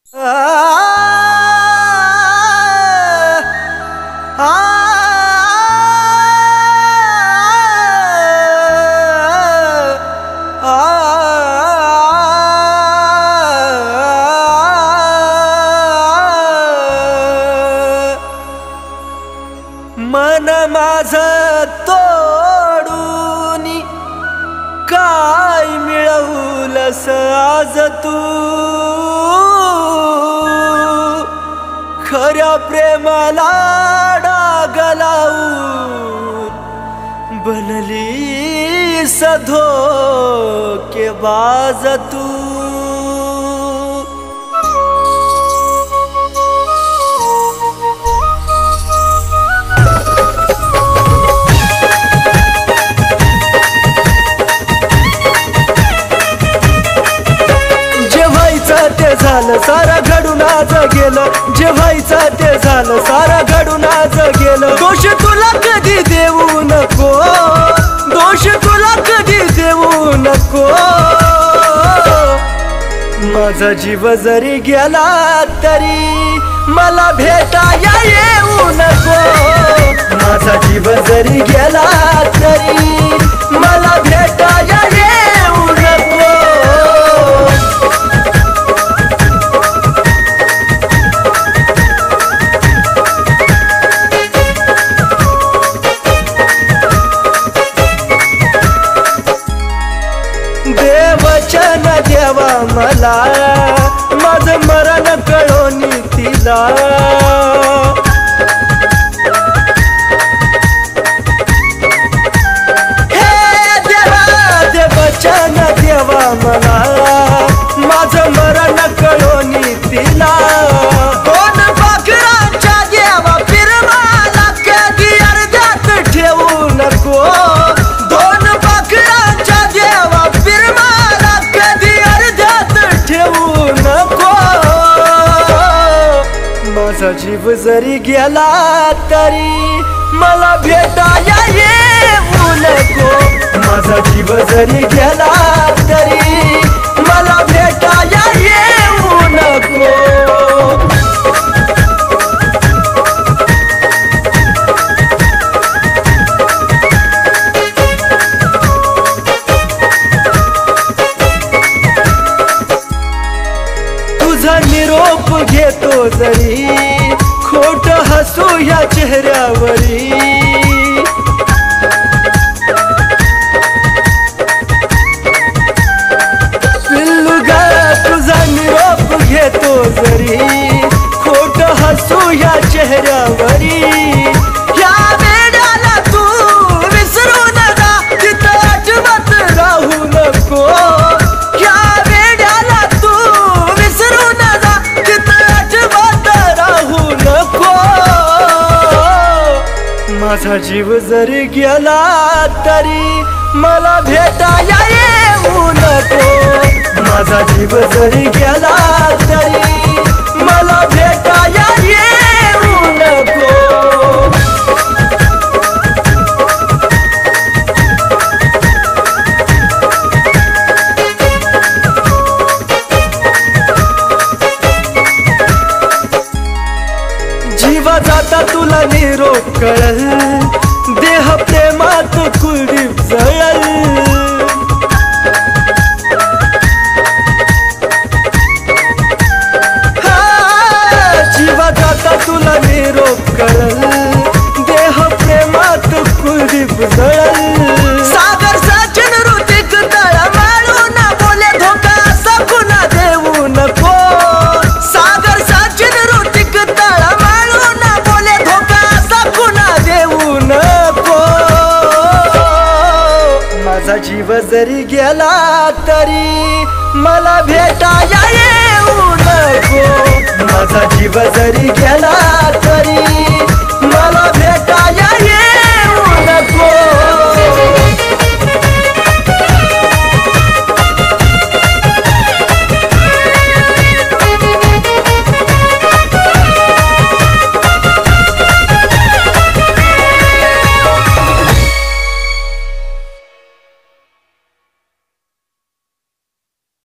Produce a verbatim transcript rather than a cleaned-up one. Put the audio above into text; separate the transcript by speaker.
Speaker 1: मन माझं तोडूनी काय मिळवलंस आज तू खऱ्या प्रेमाला डाग लावून बनलीस धोकेबाज तू झालं सारा घडून आज गेलं जे व्हायचं ते झालं सारा घडून आज गेलं दोष तुला कधी देऊ नको दोष तुला कधी देऊ नको माझा जीव जरी गेला तरी मला भेटाया येऊ नको माझा जीव जरी गेला तरी मला भेटाया येऊ नको देवचन देवा मला माझं मरण कळोनी तिला हे देवा देवचन देवा मला माझं मरण कळोनी तिला दोन पाखरांच्या देवा फिरवाला कधी अर्ध्यात ठेवू नको दोन पाखरांच्या देवा फिरवाला कधी अर्ध्यात ठेवू नको माझा जीव जरी गेला तरी मला भेटाया येऊ नको माझा जीव जरी गेला तरी मला भेटाया येऊ नको तुझा निरोप घेतो जरी खोट हसू या चेहऱ्यावरी पिल्लू गा तुझा निरोप घेतो जरी खोट हसू या चेहऱ्यावरी या वेड्याला तू विसरून जा तिथं आठवत राहू नको या वेड्याला तू विसरून जा तिथं आठवत राहू नको माझा जीव जरी गेला तरी मला भेटाया येऊ नको माझा जीव जरी गेला तरी मला भेटाया येऊ नको जीवा जाता तुला निरोप कळल देह प्रेमात कुलदीप जळल जीवा जाता तुला निरोप कळल देह प्रेमात कुलदीप जळल सागर सचिन ऋतिक तळमळू न बोले धोका सकुना देऊ नको सागर सचिन ऋतिक तळमळू न बोले धोका सकुना देऊ नको माझा जीव जरी गेला तरी मला भेटाया येऊ नको माझा जीव जरी गेला तरी